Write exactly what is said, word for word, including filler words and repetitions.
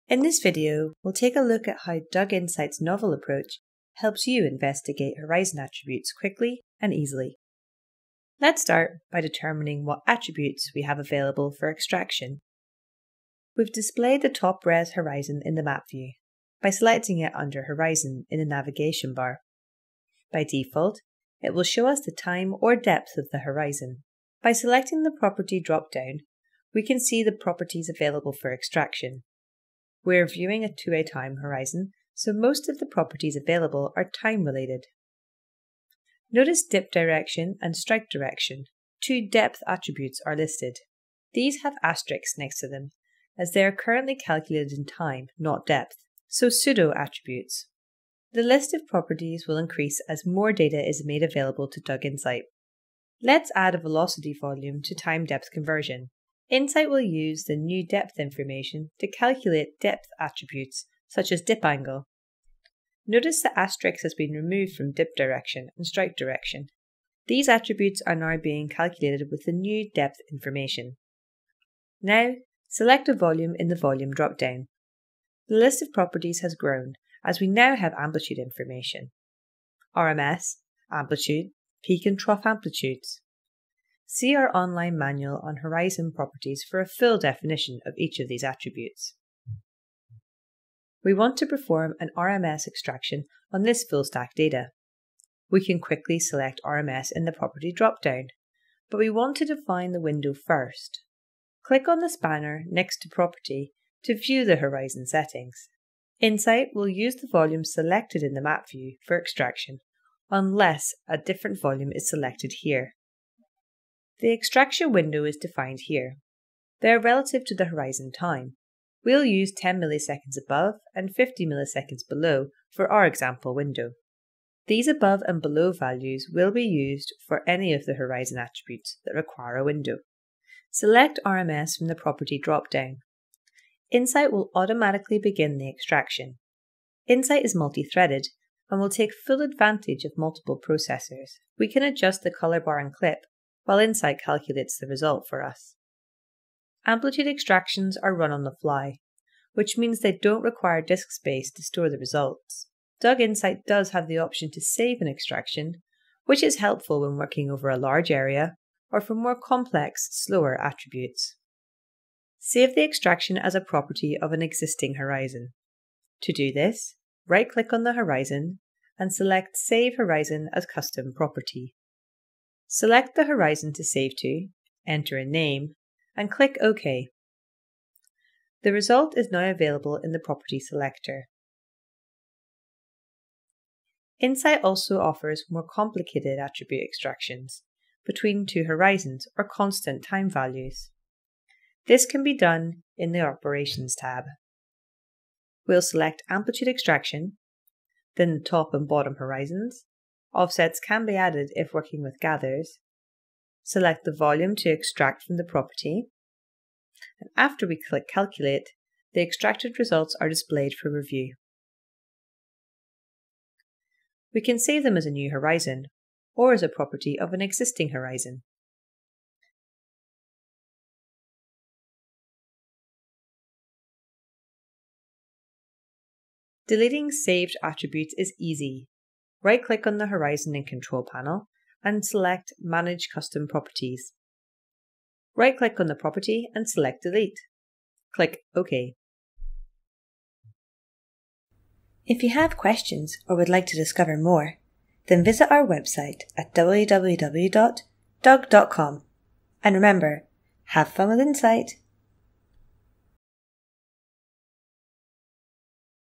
In this video, we'll take a look at how Doug Insight's novel approach helps you investigate horizon attributes quickly and easily. Let's start by determining what attributes we have available for extraction. We've displayed the top res horizon in the map view by selecting it under Horizon in the navigation bar. By default, it will show us the time or depth of the horizon. By selecting the property drop-down, we can see the properties available for extraction. We're viewing a two-way time horizon, so most of the properties available are time-related. Notice dip direction and strike direction. Two depth attributes are listed. These have asterisks next to them, as they are currently calculated in time, not depth, so pseudo-attributes. The list of properties will increase as more data is made available to Doug Insight. Let's add a velocity volume to time-depth conversion. Insight will use the new depth information to calculate depth attributes, such as dip angle. Notice the asterisk has been removed from dip direction and strike direction. These attributes are now being calculated with the new depth information. Now, select a volume in the volume drop-down. The list of properties has grown, as we now have amplitude information. R M S, amplitude, peak and trough amplitudes. See our online manual on horizon properties for a full definition of each of these attributes. We want to perform an R M S extraction on this full stack data. We can quickly select R M S in the property drop-down, but we want to define the window first. Click on the spanner next to property to view the horizon settings. Insight will use the volume selected in the map view for extraction, unless a different volume is selected here. The extraction window is defined here. They are relative to the horizon time. We'll use ten milliseconds above and fifty milliseconds below for our example window. These above and below values will be used for any of the horizon attributes that require a window. Select R M S from the property drop-down. Insight will automatically begin the extraction. Insight is multi-threaded and will take full advantage of multiple processors. We can adjust the color bar and clip while Insight calculates the result for us. Amplitude extractions are run on the fly, which means they don't require disk space to store the results. Doug Insight does have the option to save an extraction, which is helpful when working over a large area or for more complex, slower attributes. Save the extraction as a property of an existing horizon. To do this, right-click on the horizon and select Save Horizon as Custom Property. Select the horizon to save to, enter a name, and click OK. The result is now available in the Property selector. Insight also offers more complicated attribute extractions between two horizons or constant time values. This can be done in the Operations tab. We'll select Amplitude Extraction, then the top and bottom horizons. Offsets can be added if working with gathers. Select the volume to extract from the property. And after we click Calculate, the extracted results are displayed for review. We can save them as a new horizon, or as a property of an existing horizon. Deleting saved attributes is easy. Right-click on the horizon in Control Panel and select Manage Custom Properties. Right-click on the property and select Delete. Click OK. If you have questions or would like to discover more, then visit our website at w w w dot doug dot com. And remember, have fun with Insight!